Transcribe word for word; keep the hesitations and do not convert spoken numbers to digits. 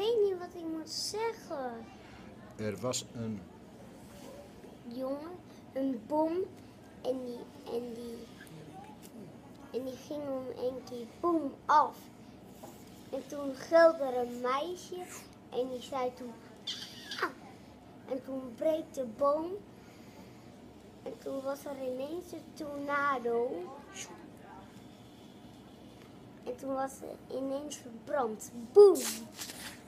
weet niet wat ik moet zeggen. Er was een... Jongen, een bom en die, en die, en die ging om een keer boem af. En toen gilde er een meisje en die zei toen... Ah! En toen breekt de boom. En toen was er ineens een tornado. En toen was er ineens verbrand. Boem!